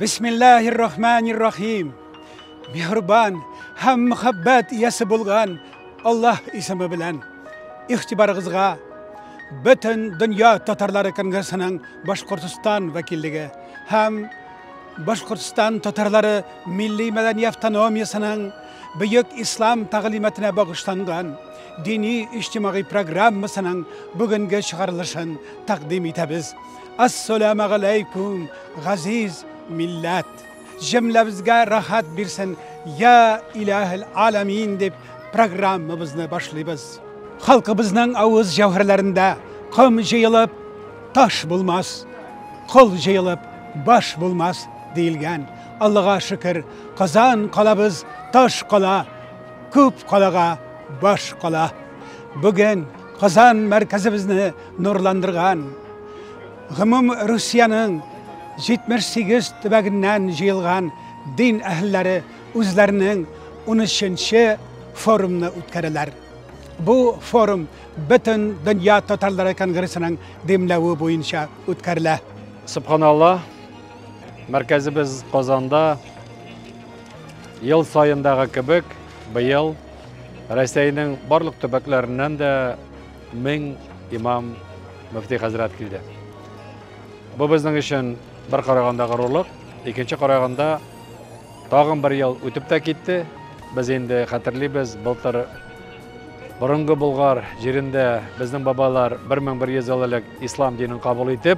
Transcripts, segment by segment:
Bismillahirrahmanirrahim. Mehriban ham muhabbat iyasi bo'lgan Allah ismi bilan ixtibarig'izga bütün Dünya Tatarları Kongresining Boshqirdiston vakilligi ham Boshqirdiston Tatarları Milliy madaniyat avtonomiyasining buyuk islom ta'limotine bag'ishlangan diniy ijtimoiy programmasining bugungi chiqarilishini taqdim etamiz. Assalomu alaykum aziz millat. Jumlamizga rahat bersin ya ilahil alamin deb programmamizni boshlaymiz. Xalqimizning avuz javharlarida qum jiyilib tosh bo'lmas, qo'l jiyilib bosh bo'lmas deyilgan. Allohga shukr, Qozon qalamiz tosh qala, ko'p qalaga bosh qala. Bugun Qozon markazimizni nurlantirgan G'umum Rossiyaning 78 tubagidan jiyilgan din ahllari o'zlarining 13-chi forumni o'tkazdilar. Bu forum bütün Dünya Tatarları Kongresining demlavi bo'yicha o'tkazildi. Subhanallah, markazimiz Qozonda yil soyindagi kibik bu yil Rossiyaning barliq tubaklaridan da 1000 imom muftiy hazrat keldi. Bu bizning uchun bir qaraganda g'ururlik, ikkinchi qaraganda tag'in bir yil o'tib ta ketdi. Biz endi xatirlaymiz, bultir burungi Bulg'ar yerinde bizning babalar 1100 yillik islom dinini qabul etib,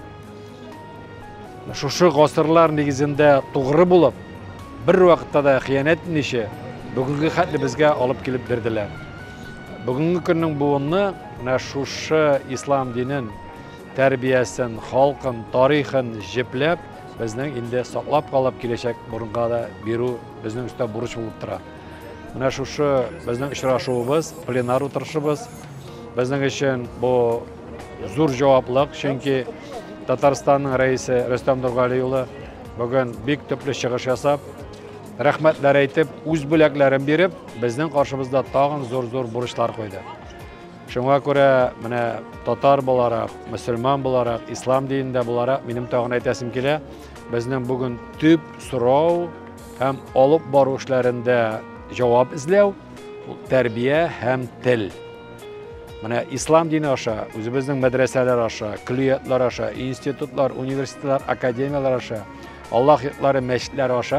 shu g'asrlar negizida to'g'ri bo'lib, bir vaqtda da xiyonat nishi bugungi xatni bizga olib kelib berdilar. Bugungi kunning bu'nni mana shu islom dinin tarbiyasidan, xalqin, tarixin jiplab, bizning endi saqlab qolib kelajak burunga da beru bizning ustida burch bo'lib turadi. Mana shu bizning uchrashuvimiz, plenar o'tirishimiz bizning uchun bu zo'r javoblik, chunki Tataristonning raisi Rustam Nurg'aliyev bugun bek to'pli chiqish yasab, rahmatlar aytib, o'z bo'laklarini berib, bizning qarshimizda tag'in zo'r burchlar qo'ydi. Shunga ko'ra, mana Tatar bo'larak, musulmon bo'larak, islom dinida bo'larak mening tag'in aytasim kela, bizning bugun tub so'rov ham olib borishlarida javob izlav, tarbiya ham til. Mana islom dini osha, o'zimizning madrasalar osha, kulliyatlar osha, institutlar, universitetlar, akademiyalar osha, Alloh yo'llari, masjidlar osha,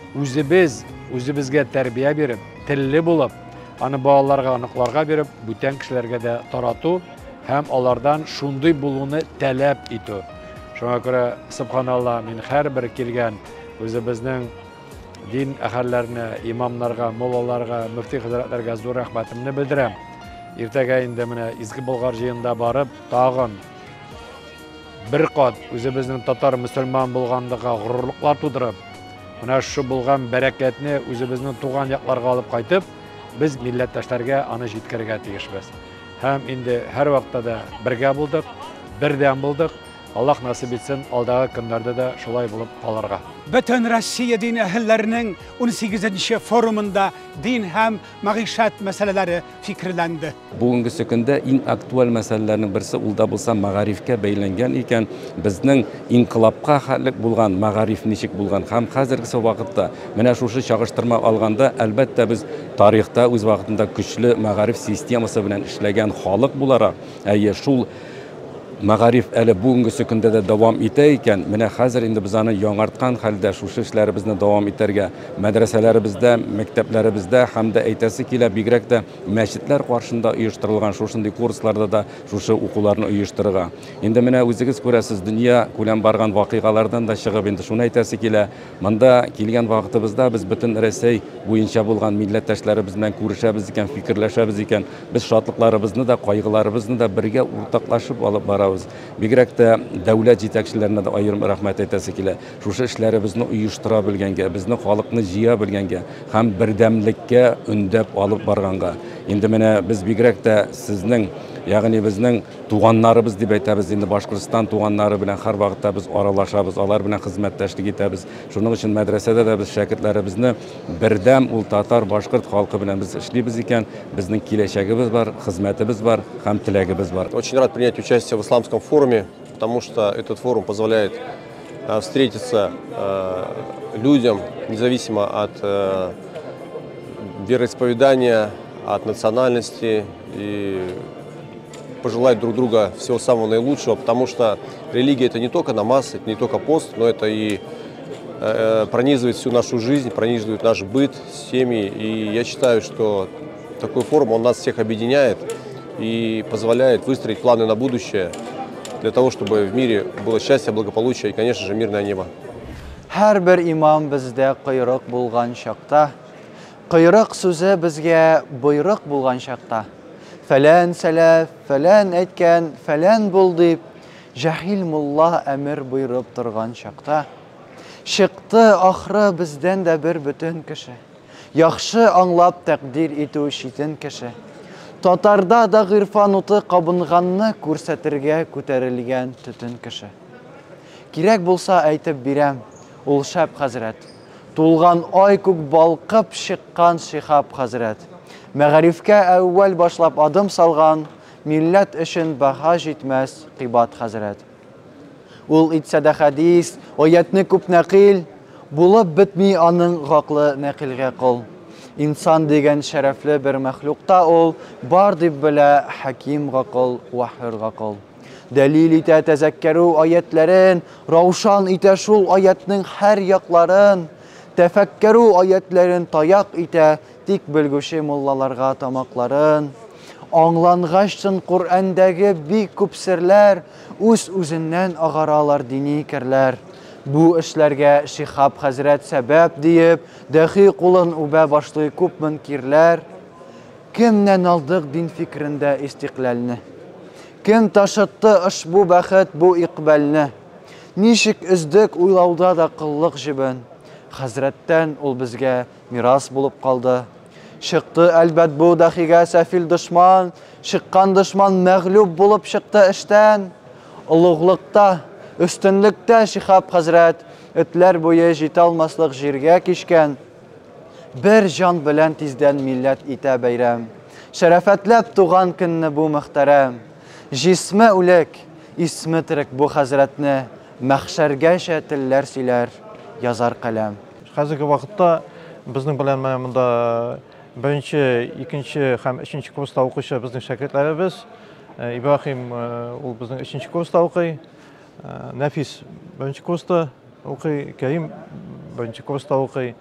o'zimizga tarbiya berib, tilli bo'lib, ani bolalarga, aniqlarga berib, butun kishilarga da taratu ham ulardan shunday bo'luvni talab etu. Shunga ko'ra, subhanallah, men har bir kelgan o'zimizning din ahallarına, imamlarga, mollalarga, muftiy hazratlarga zo'r rahmatimni bildiraman. Ertaga endi mana Izgi Bulg'ar jiyinda borib, tag'in bir qat o'zimizning Tatar musulmon bo'lganligiga g'ururliklar tudirib, mana shu bo'lgan barakatni o'zimizning tug'an yoqlarga olib qaytib, biz millatdoshlarga ana yetkazishga tegishmiz. Ham endi har vaqtda da birga bo'ldik, birdan bo'ldik. Allah nasip etsin, aldagi kunlarda da şolay bo'lib qolarga. Bütün Rossiya din ahillarining 18-chi forumunda din ham maishat masalalari fikrlandi. Bugungi kunda eng aktual masalalarning birisi ulda bo'lsa mag'arifga beylangan ekan, bizning inqilobga xalq bo'lgan mag'arif nishik bo'lgan ham hozirgi vaqtda mana shu chag'ishtirma olganda albatta biz tarixda o'z vaqtida kuchli mag'arif sistemasi bilan ishlagan xalq bo'laroq, shu Mağarif əli bugungi kunda da davom etaykan, mana hozir endi bizani yong'artgan holda shu ishlarimizni davom ettirga, madrasalarimizda, maktablarimizda hamda aytasi kelib bigrakda masjidlar qarshida uyushtirilgan shunday kurslarda da shu o'quvlarni uyushtirgan. Endi mana o'zingiz ko'rasiz, dunyo ko'lam borgan voqealardan da chiqib endi shuni aytasi kelib, menda kelgan vaqtimizda biz butun Rossiya bo'yicha bo'lgan millatdoshlarimiz bilan ko'rishamiz ekan, fikrlashamiz ekan, biz shodliklarimizni da, qayg'ularimizni da birga o'rtoqlashib olib boramiz. Bigrakda davlat yetakchilarına da ayrim rahmat aytasi kelib, shu ishlarimizni uyushtira bilganga, bizni xalqni jiya bilganga, ham birdamlikka undab olib borganga. Endi mana biz bigrakda sizning, ya'ni bizning tuğanlarımız deb aytamiz, endi Boshqirdiston tuğanlari bilan har vaqtda biz aralashamiz, ular bilan xizmatdoshlik etamiz. Shuning uchun madrasada da biz shogirdlarimizni birdam ul Tatar boshqirt xalqi bilan biz ishlaymiz ekan, bizning kelajagimiz bor, xizmatimiz bor, ham tilagimiz bor. Очень рад принять участие в исламском форуме, потому что этот форум позволяет встретиться людям, независимо от вероисповедания, от национальности, и пожелать друг друга всего самого наилучшего, потому что религия — это не только намаз, это не только пост, но это и пронизывает всю нашу жизнь, пронизывает наш быт, семьи. И я считаю, что такой форум, он нас всех объединяет и позволяет выстроить планы на будущее для того, чтобы в мире было счастье, благополучие и, конечно же, мирное небо. Her bir imam bizde kıyırık bulgan şakta, kıyırık sözü bizge buyruk bulgan şakta. Falan selef, falan etken, falan bul deyip, cahil mullah emir buyurup durgan şakta. Çıktı ahırı bizden de bir bütün kişi. Yaxşı anlap takdir etu şitin kişi. Tatarda da gırfanutu qabınğanını көрсәтергә көтәрелгән tütün kişi. Kirek bulsa aytып birem, ул шәп хәзрәт. Тулган ай күк балкып чыккан шихаб хәзрәт. Мәгарифкә әүвәл башлап адым салган, милләт өчен баһа җитмәс кыйбат хәзрәт. Ул итсә дә хәдис, аятны күп нәкил, булып бетми аның гақлы нәкилгә кыл. İnsan degen şerefli bir məxluqta ol, бар дип белә хәким гақыл, вахир гақыл. Дәлил итә тәзәккәрү аятьләрен, раушан итә шул аятның һәр якларын, тәфәккәрү аятьләрен таяк итә тик белгүче муллаларга тамакларын. Аңлангачтын Куръәндәге бик күп серләр, үз-үзеннән агаралар дини керләр. Bu эшләргә Шихаб хәзрәт сәбәп диеп, дәхи кулын үбә башлый күп мөнкирләр. Кемнән алдык дин фикрендә истиклалны? Кем ташытты ошбу бәхет, бу иқбалны? Ничек үздек уйлауда да кыллык җибен? Хәзрәттән ул безгә мирас булып калды. Чыкты әлбәт бу дахигә сәфил дошман, чыккан дошман мәгълүб булып чыкты эштән. Улуглыкта, üstünlükte Şihab Hazret, ötler boyu jite almaslık jirge kişken. Bir can bilen tizden millet ite beyrem. Şerefetlep tuğan künni bu muhterem. Jismi ulek, ismi tirik bu Hazretni. Mahşerge şetiller siler, yazar kalem. Hazırki vaqtda bizning bilan mana bunda birinchi, ikkinchi ham uchinchi kursda o'quvchi bizning shogirdlarimiz. İbrahim ul bizning uchinchi kursda o'qiydi. Nafis birinchi kursda o'qiydi, Karim birinchi kursda o'qiydi.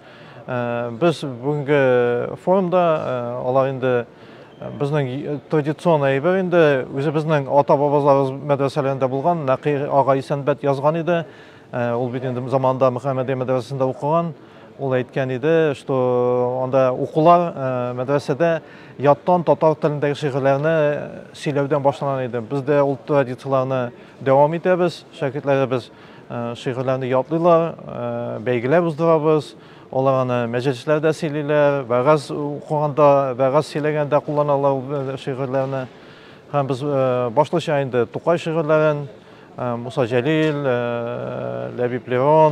Biz bugungi forumda ular endi bizning traditsion aybi endi o'zi bizning ota-bobolarimiz madrasalarida bo'lgan Naqir og'a Isanbat yozgan edi. Ul bit endi zamonda Muhammadiy madrasasida o'qigan. Ul aytgan edi, что onda o'quvlar madrasada yotdan tatar tilidagi she'rlarni siylashdan boshlanan edi. Bizda ul traditsiyalarni davom etamiz. Shogirdlarimiz she'rlarni yodlaylar, belgilar uzdiramiz. Ularni majlislarda siylaylar, va'z o'qiganda, va'z siylaganda qo'llanadilar she'rlarni. Ham biz boshlasha endi To'qay she'rlarini, Musa Jalil, Labib Leron,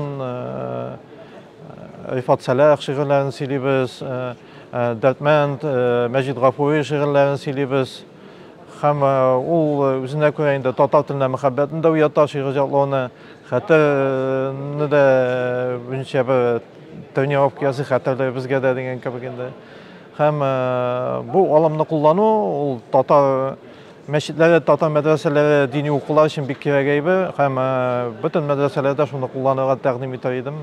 Rifat Salah she'rlarini siylaymiz. Dardmand, Majid G'afuriy she'rlarini siylaymiz. Ham u o'zina ko'ra endi tatar tiliga muhabbatni da uyatar she'rlarni, xatarni da buncha bir tonirovkasi xatarlar bizga da degan kabi endi. Ham bu olamni qo'llanu u tatar masjidlarda, tatar madrasalarda diniy o'quvlar uchun bir kerak edi. Ham butun madrasalarda shuni qo'llanishga taqdim etar edim.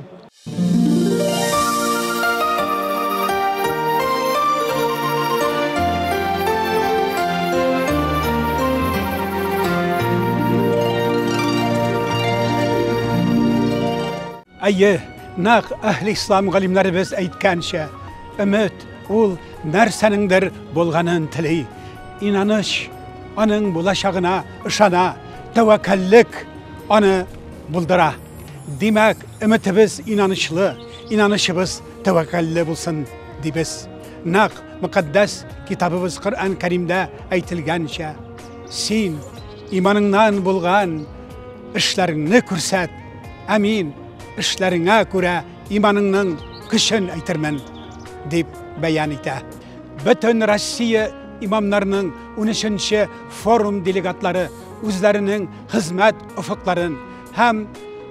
Ayı, naq ahli İslam galimlerimiz aytkancha, ümit ul narsanindir bolganın tili. İnanış, onun bulaşağına ışana, tevekkellik onu buldura. Demek ümitimiz inanışlı, inanışımız tevekkelli bulsun dibiz. Naq mukaddes kitabımız Kur'an-ı Kerim'de aytilgancha, sen imanından bulgan işlerini kürsat, amin. İşlerine göre imanının kışın aytırman deyip beyan ete. Bütün Rusya imamlarının 13. forum delegatları özlerinin hizmet ufukların hem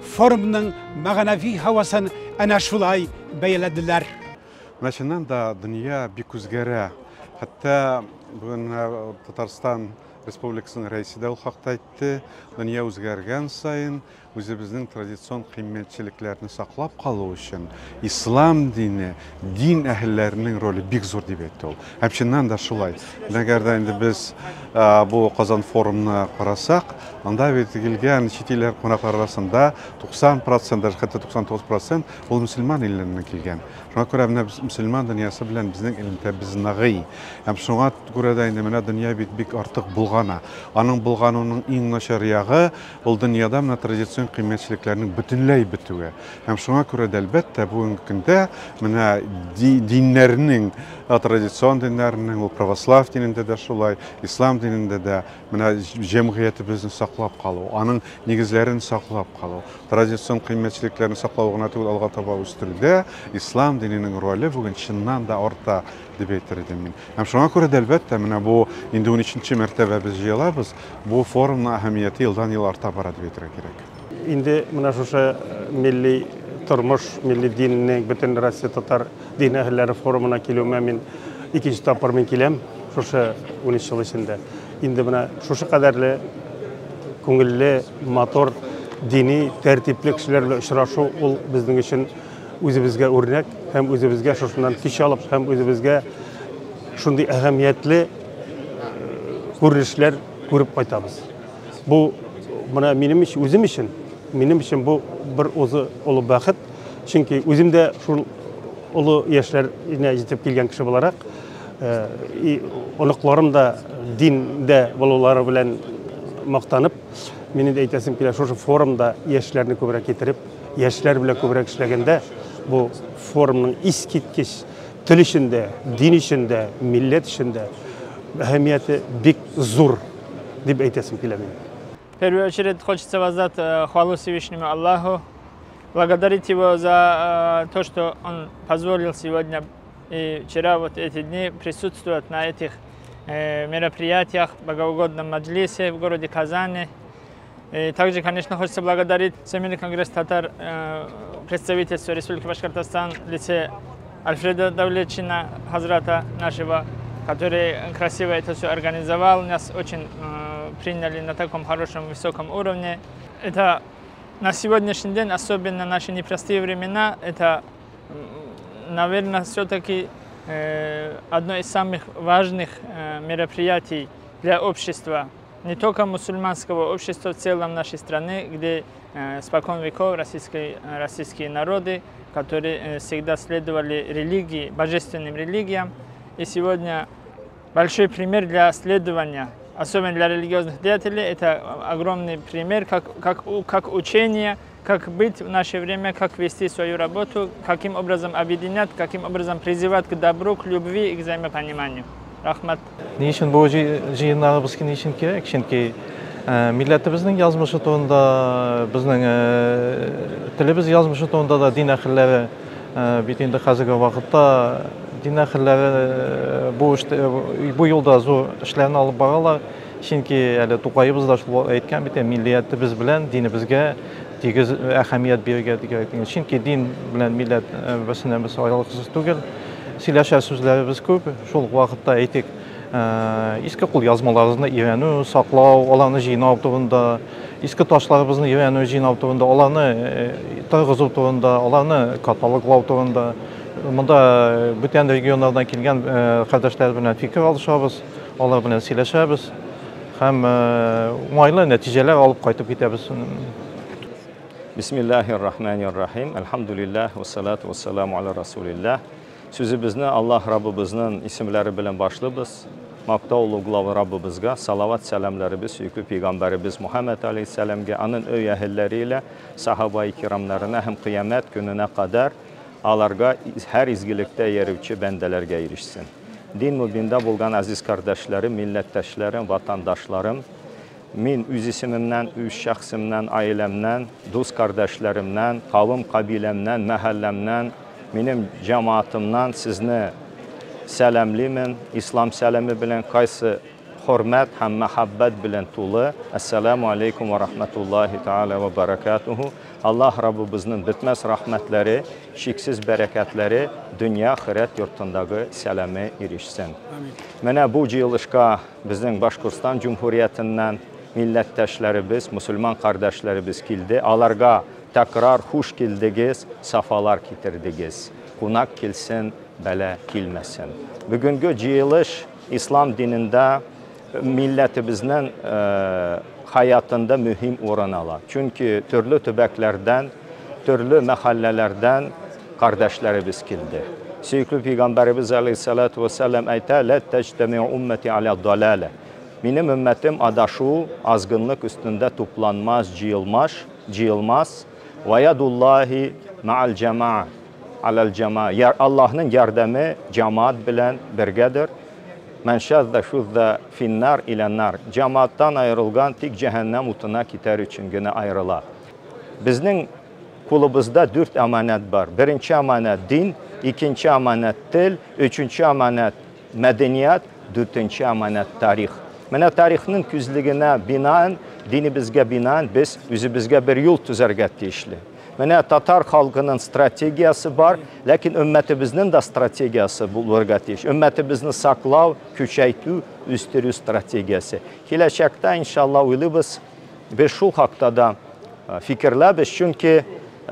forumның мәгънәви havasını ana şulay beylediler. Мәченнән да дөнья бик үзгәрә. Хәтта бүген Татарстан Республикасының рәисе дә ул хакта әйтте. Дөнья үзгәргән сайын үзебезнең традицион кыйммәтчелекләрне саклап калу өчен ислам дине, дин әһелләренең роле бик зур дип әйтте ул. Һәм да шулай. Әгәр дә инде без бу Казан форумны карасак, анда бит килгән чит илләр кунаклар арасында 90%, даже хәтта 99% ул мөселман илләреннән килгән. Шуңа күрә менә мөселман дөньясы белән безнең элемтәбез ныгый. Һәм шуңа күрә дә инде менә дөнья бик артык булгана. Аның булганының иң начар ягы ул дөньяда менә традицион кыйммәтчелекләрнең бөтенләй бетүе. Һәм шуңа күрә дә әлбәттә бүгенге көндә менә диннәрнең, традицион диннәрнең, ул православ динендә дә шулай, ислам динендә дә менә җәмгыятебезне саклап калу, аның нигезләрен саклап калу, традицион кыйммәтчелекләрне саклау гына түгел, алга таба үстерүдә ислам диненең роле бүген чыннан да арта дип әйтер идем мин. Һәм шуңа күрә дә әлбәттә менә бу инде 13нче мәртәбә без җыелабыз, бу форумның әһәмияте елдан-ел арта бара дип әйтергә кирәк. Инде менә шушы милли тормыш, милли диннең бөтен Россия татар дин әһелләре форумына килүемә мин икенче тапкыр мин киләм шушы 13 ел эчендә. Инде менә шушы кадәрле күңелле, мотор, дини, тәртипле кешеләр белән очрашу ул безнең өчен үзебезгә үрнәк һәм үзебезгә шушыннан көч алып һәм үзебезгә шундый әһәмиятле күренешләр күреп кайтабыз. Бу менә минем өчен бу бер улы бәхет, чөнки үзем дә шул улы яшьләргә җитеп килгән кеше буларак, оныкларым да диндә булулары белән мактанып, мине дә әйтәсем килә, шушы форумда яшьләрне күбрәк китереп, яшьләр белән күбрәк эшләгәндә, бу форумның искиткеч тел эчендә, дин эчендә, милләт эчендә әһәмияте бик зур дип әйтәсем килә мине. В первую очередь хочется воздать хвалу Всевышнему Аллаху, благодарить Его за то, что Он позволил сегодня и вчера вот эти дни присутствовать на этих мероприятиях в богоугодном маджлисе в городе Казани. И также, конечно, хочется благодарить Всемирный конгресс татар, представительство Республики Башкортостан в лице Альфреда Давлетчина, Хазрата нашего, который красиво это все организовал. Нас очень приняли на таком хорошем, высоком уровне. Это на сегодняшний день, особенно наши непростые времена, это, наверное, все-таки одно из самых важных мероприятий для общества, не только мусульманского общества в целом нашей страны, где спокон веков российские народы, которые всегда следовали религии, божественным религиям. И сегодня большой пример для следования, особенно для религиозных деятелей, это огромный пример, как учение, как быть в наше время, как вести свою работу, каким образом объединять, каким образом призывать к добру, к любви и к взаимопониманию. Рахмат. Ни өчен бу җыеннарыбыз ни өчен кирәк? Чөнки милләтебезнең язмышы турында, безнең телебез язмышы турында да дин әһелләре бит инде хәзерге вакытта дин әһелләре бу юлда зур эшләрне алып баралар. Чөнки әле Тукайыбыз да шул әйткән бит, милләтебез белән динебезгә тигез әһәмият бирергә кирәк. Чөнки дин белән милләт берсенә-берсе аерылгысыз түгел. Сөйләшә сүзләребез күп. Шул вакытта әйтик, иске кул язмаларыбызны өйрәнү, саклау, аларны җыйнау турында, иске ташларыбызны өйрәнү, җыйнау турында, аларны торгызу турында, аларны каталоглау турында. Монда бүтән регионнардан килгән кардәшләр белән фикер алышабыз, алар белән сөйләшәбез һәм уңайлы нәтиҗәләр алып кайтып китәбез. Бисмиллахир-рахманир-рахим. Элхамдулиллах ва салату ва саламу аля расулиллах. Сүзебезне Аллах Раббыбызның исемләре белән башлыйбыз. Мактаулы главы Раббыбызга салават сәламләребез сөйкү пәйгамбәребез Мухаммад алейһиссәламгә, аның өй әһелләре илә, сахаба-и кирамнарына һәм кыямәт көненә кадәр аларга һәр изгилектә йөрүче бәндәләргә ирешсен. Дин мубинда булган азиз кардәшләрем, милләттәшләрем, ватандашларым, мин үз исемемнән, үз шәхсемнән, аиләмнән, дус кардәшләремнән, кавым кабиләмнән, мәхәлләмнән, минем җәмәгатымнан сезне сәламлыймын. Ислам сәламе белән кайсы hürmet hem muhabbet bilen tulu. Esselamu aleyküm ve rahmetullahi teala ve berekatuhu. Allah Rabbimizin bitmez rahmetleri, şiksiz bereketleri dünya ahiret yurtundaki selame erişsin. Mene bu yılışka bizim Başkurstan Cumhuriyetinden milletteşlerimiz, Müslüman kardeşlerimiz kildi. Alarga tekrar hoş geldiniz, safalar getirdiniz. Kunak kilsin, bele kilmesin. Bugünkü yılış İslam dininde milletimizin hayatında mühim oran alır. Çünkü türlü tübeklerden, türlü mahallelerden kardeşlerimiz kildi. Süykülü Peygamberimiz Aleyhisselatü Vesselam ayta, "La tectemi'u ümmeti ala dalale." Benim ümmetim adaşu, azgınlık üstünde toplanmaz, cıyılmaz. Ve yadullahi ma'al cema'a, alel cema'a. Allah'ın yardımı cemaat bilen birgedir. Men şazda şuzda finnar ilennar. Cemaattan ayrılgan tek cehennem utuna gider için gene ayrıla. Bizning kulubuzda 4 emanet var. Birinci emanet din, ikinci emanet dil, üçüncü emanet medeniyet, dördüncü emanet tarih. Mene tarixinin küzlüğüne binaen, dinimizge binaen biz özümüzge bir yol tüzerge tiyişli. Mene Tatar halkının stratejiyası var, lakin ümmetimizin de stratejiyası bulurga tiyiş. Ümmetimizin saklav, küçeytü, üstürü stratejiyası. Gelecekte inşallah uylubuz bir şu hakta da fikirlebіз, çünkü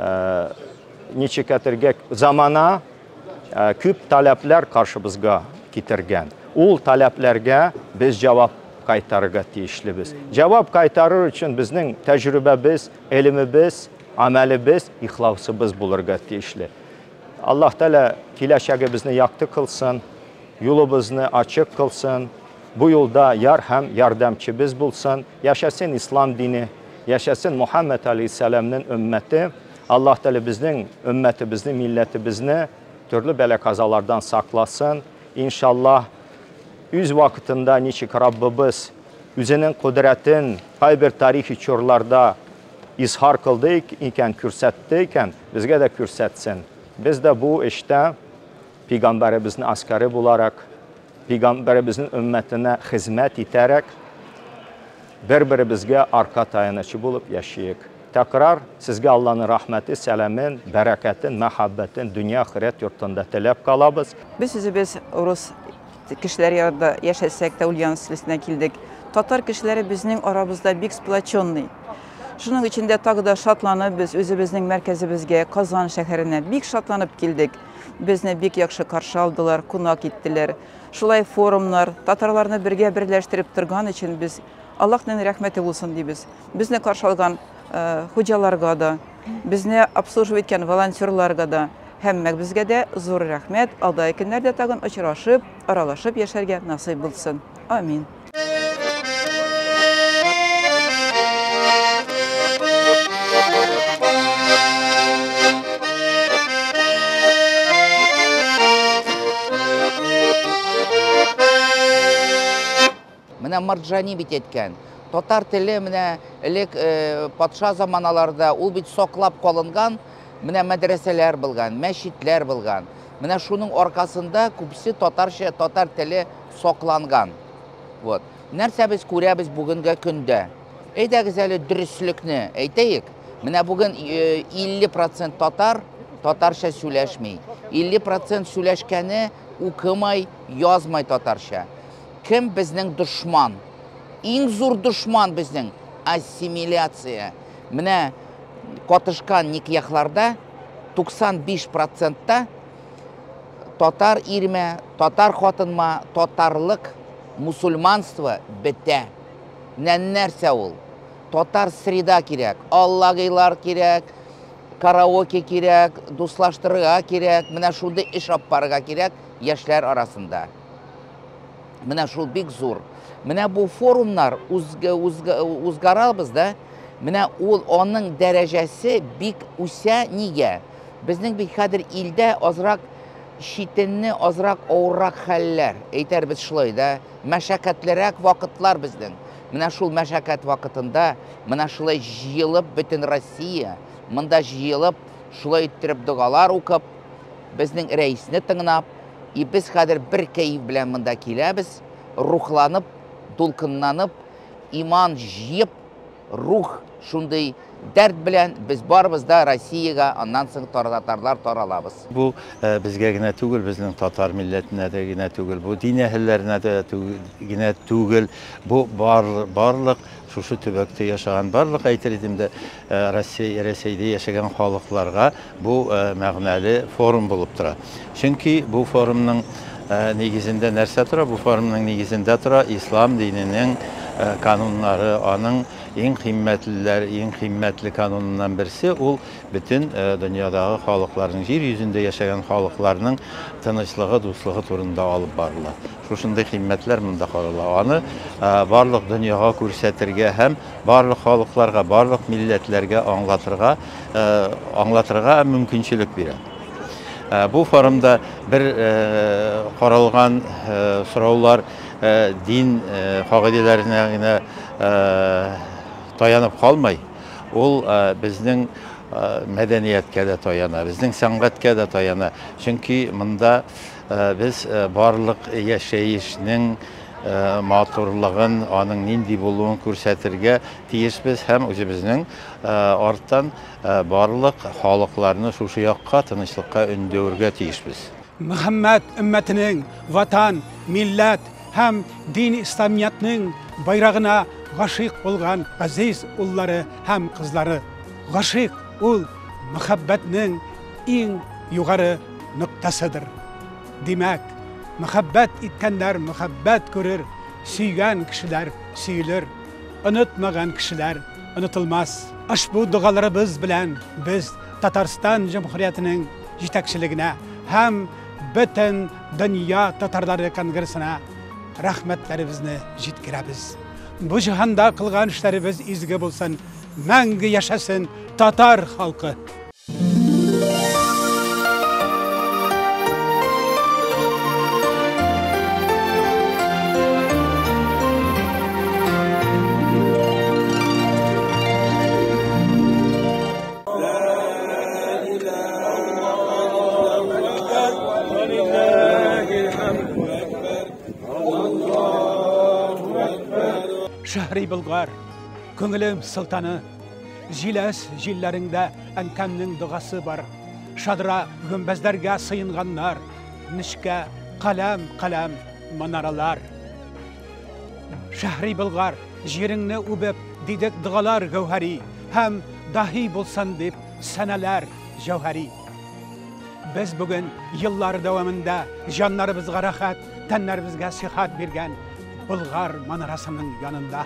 niçik etirgek zamana küp talepler karşımızga getirgen. Ol taleplerge biz cevap kaytarıga tiyişlibiz. Cevap kaytarır için bizning tecrübemiz, elimiz, amelimiz, ihlasımız bulurga tiyişli. Allah Teala kileşegi bizni yaktı kılsın, yolumuzni açık kılsın. Bu yolda yar hem yardımcımız bulsun. Yaşasın İslam dini, yaşasın Muhammed Aleyhisselam'ın ümmeti. Allah Teala bizning ümmetimizni, milletimizni türlü bela kazalardan saklasın. İnşallah üz vakitinde niçik Rabbimiz üzerinin kudretin kay bir tarihi çorlarda izhar kıldı iken, kürsetti iken bizge de kürsetsin. Biz de bu işte Peygamberimizin askeri bularak, Peygamberimizin ümmetine hizmet iterek birbirimizge arka tayanıcı bulup yaşayık. Tekrar sizge Allah'ın rahmeti, selamın, bereketin, muhabbetin dünya ahiret yurtunda telep kalabız. Biz Rus kişiler yanında yaşasak da Ulyan silsilesine kildik. Tatar kişileri bizning aramızda bek splaçonny. Şunun içinde tağı da şatlanıp biz özümüzün merkezimizge Kazan şehrine bek şatlanıp kildik. Bizni bek yakşı karşı aldılar, kunak ettiler. Şulay forumlar, Tatarlarını birge birleştirip turgan için biz Allah'ın rahmeti olsun deybiz. Bizni karşı algan hocalarga da, bizni obslužup etken volontyorlarga da hemme bizge de zor rahmet. Alday günlerde tagın uçraşıp, aralaşıp yaşarga nasip bulsun. Amin. Mine Marjani bit etken. Tatar tili mine elek patşa zamanalarda ul bit soklap kalıngan, mine medreseler bulgan, meşitler bulgan. Mine şunun orkasında kupsi Tatar tili soklangan. Вот. Nerse biz görüyoruz bugünkü günde. Eydegiz eli dürüstlükni eyteyik. Mine bugün 50% Tatarşa söyleşmey. 50% söyleşkeni okımay, yazmay Tatarşa. Kim bizning düşman? En zor düşman bizning assimilyasiya. Mine katışkan nikahlarda 95%'da Tatar irme, Tatar xotınma, Tatarlık, musulmanство bitti. Nerse ol? Tatar sreda kirek, Allah'ylar kirek, karaoke kirek, dostlaştırığa kirek, mine şurada iş yapparığa kirek yaşlar arasında. Mine şul bek zor. Mine bu forumlar uzgaralbız da, mine onun derecesi bek üse nige. Bizning bir kadir ilde azrak şitinni, azrak ağırrak haller. Eyter biz şulay da, meşakkatlerek vakitlar bizden. Mine şul meşakkat vakitinde, mine şulay jiyılıp bütün Rossiya, mında jiyılıp şulay ettirip dualar okup, bizning reisini tıngnap, biz kadir bir keyif bilen mında kilebіз, ruhlanıp, дулкынланып, иман жиеп, рух шундай дәрт белән без барыбыз да Россиягә, аннан соң татарлар таралабыз. Бу безгә генә түгел, безнең татар милләтенә дә генә түгел, бу дин әһелләренә дә генә түгел, бу барлык шушы төбәктә яшаган барлык әйтер идем дә Россиядә яшәгән халыкларга бу мәгънәле форум булып тора. Чөнки бу форумның нигезендә нәрсә тора? Бу форумның нигезендә тора ислам диненең кануннары, аның иң кыйммәтле канунынан берсе ул бөтен дөньядагы халыкларның, җир йөзендә яшәгән халыкларның тынычлыгы, дуслыгы турында алып барыла. Шушындай кыйммәтләр монда карала. Аны барлык дөньяга күрсәтергә һәм барлык халыкларга, барлык милләтләргә аңлатырга мөмкинчелек бирә. Бу форумда бер каралган сораулар дин кагыйдәләренә генә таянып калмай, ул безнең мәдәнияткә дә таяна, безнең сәнгатькә дә таяна. Чөнки монда без барлык яшәешнең матурлыгын, аның нинди булуын күрсәтергә тиешбез һәм үзебезнең арттан барлык халыкларны шушы якка, тынычлыкка өндәвергә тиешбез. Мөхәммәд өммәтенең ватан, милләт һәм дин исламиятның байрагына гашыйк булган газиз уллары һәм кызлары. Гашыйк ул мәхәббәтнең иң югары нуктасыдыр. Димәк, мәхәббәт иткәннәр мәхәббәт күрер, сөйгән кешеләр сөйлер, онытмаган кешеләр онытылмас. Ашбу дугаларыбыз белән без Татарстан Җөмһүриятенең җитәкчелегенә һәм бөтен дөнья татарлары конгрессына рәхмәтләребезне җиткерәбез. Бу җиһанда кылган эшләребез изге булсын, мәңге яшәсен татар халкы. Şəhri Bulgar, көңілім сылтаны, жиләс жилләріңдә әнкәмнің дұғасы бар. Шадыра гөмбәздәргә сыйынғаннар, нишкә қалам манаралар. Шәһри Булгар, җиреңне үбеп, дидек дұғалар гәүһәри, һәм даһи булсан дип сәнәләр җәүһәри. Без бүген еллар дәвамында җаннарыбызга рәхәт, тәннәребезгә сихәт биргән Bulgar manarasının yanında.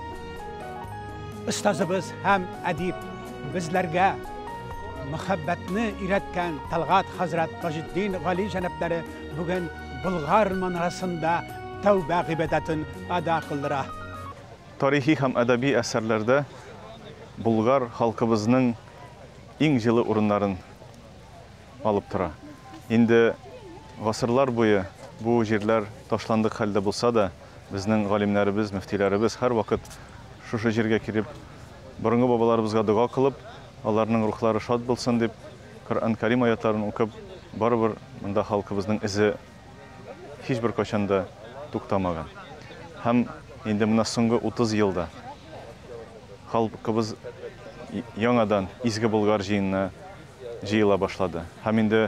Ustazımız hem edip bizlerge muhabbetini üretken Talgat Hazret Tajuddin Gali Cenepleri bugün Bulgar manarasında tövbe ibadetin ada kıldıra. Tarihi hem edebi eserlerde Bulgar halkımızın en жылы урыннарын alıp tura. Şimdi asırlar boyu bu yerler taşlandık halde bulsa da bizning галимнәребез, мөфтиләребез һәр вакыт шушы җиргә килеп, борынгы бабаларыбызга дуга кылып, аларның рухлары шат булсын дип, Коръән Кәрим аятларын укып, барыбер монда халкыбызның изе һичбер качанда туктамаган. Һәм инде менә соңгы 30 елда халкыбыз яңадан изге Булгар җыенына җыела башлады. Һәм инде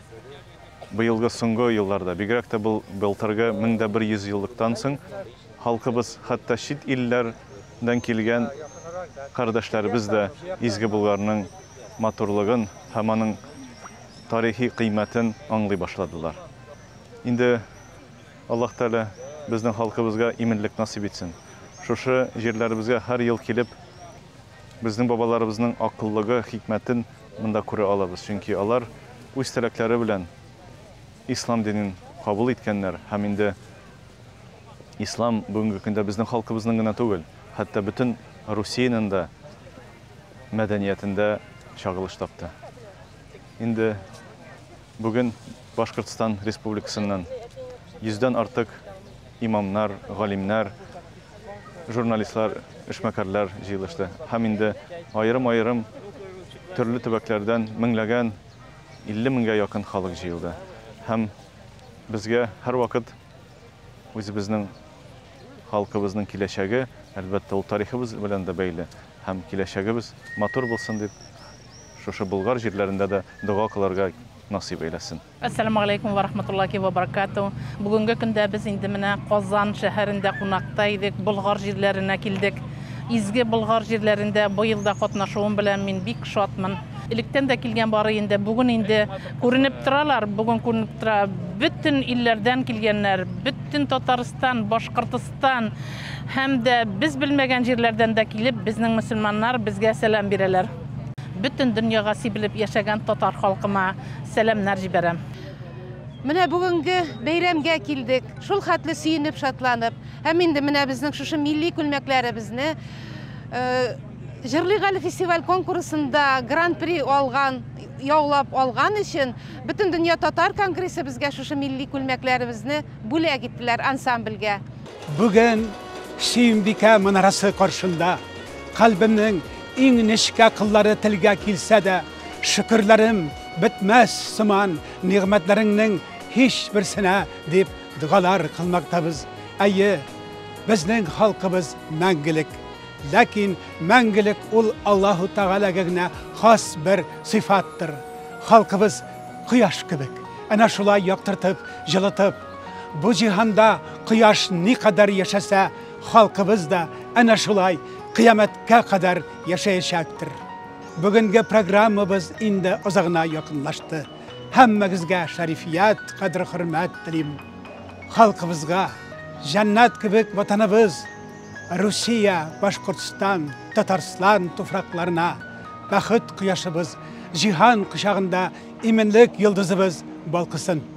быелгы соңгы елларда, бигрәк тә былтыргы 1100 еллыктан соң халкыбыз, хәтта чит илләрдән килгән кардәшләребез дә изге Булгарның матурлыгын һәм аның тарихи кыйммәтен аңлый башладылар. Инде Аллаһ Тәгалә безнең халкыбызга иминлек насип итсен. Шушы җирләребезгә һәр ел килеп, безнең бабаларыбызның акыллыгы, хикмәтен монда күрә алабыз. Чөнки алар үз теләкләре белән İslam dinini kabul etkənlər, həm indi İslam bugünkü gündə bizning xalqımızın gına түгел, hatta bütün Rusiyanın da mədəniyyətində çağırış tapdı. İndi bugün Başkırtıstan Respublikasından 100'den artıq imamlar, galimlər, jurnalistlər, işməkarlar yığılışdı. Həm indi ayrım-ayrım türlü төбәкләрдән minləgən 50 mingə yaxın xalq yığıldı. Hem bizge her vakit özümüzün халкыбызның киләчәге, әлбәттә, ул тарихыбыз белән дә бәйле. Һәм киләчәгебез матур булсын дип, шушы Болгар җирләрендә дә дуа кылырга насип әйләсен. Ассаламу алейкум ва рахматуллахи ва баракату. Бүгенге көндә без инде менә Казан шәһәрендә кунакта идек, Болгар җирләренә килдек. Изге Болгар җирләрендә быел да катнашуым белән мин бик шатмын. Илектән дә килгән бары инде, бүген инде күренеп торалар, бүген күренеп тора. Бөтен илләрдән килгәннәр, бөтен Татарстан, Башкортстан һәм дә без белмәгән җирләрдән дә килеп, безнең мөселманнар безгә сәлам бирәләр. Бөтен дөньяга сибелеп яшәгән татар халкыма сәламнар җибәрәм. Менә бүгенге бәйрәмгә килдек, шул хәтле сөенеп, шатланып. Һәм инде менә безнең шушы милли күлмәкләребезне Җырлыйк әле фестиваль конкурсында гран-при алган, яулап алган өчен бөтен дөнья татар конгрессы безгә шушы милли күлмәкләребезне бүләк иттеләр ансамбльгә. Бүген Сөембикә манарасы каршында калбымның иң нечкә кыллары телгә килсә дә, шөкерләрем бетмәс сыман нигъмәтләреңнең һич берсенә дип дуалар кылмактабыз. Әйе, безнең халкыбыз мәңгелек. Ләкин мәңгелек ул Аллаһу Тәгаләгә генә хас бер сыйфаттыр. Халкыбыз кояш кебек. Әнә шулай яктыртып, җылытып, бу җиһанда кояш никадәр яшәсә, халкыбыз да әнә шулай кыямәткә кадәр яшәячәктер. Бүгенге программабыз инде озагына якынлашты. Һәммәгезгә шәрифият, кадр-хөрмәт телим. Халкыбызга җәннәт кебек ватаныбыз Русия, Башкортстан, Татарстан туфракларына бәхет кояшыбыз, җиһан кочагында именлек йолдызыбыз балкысын.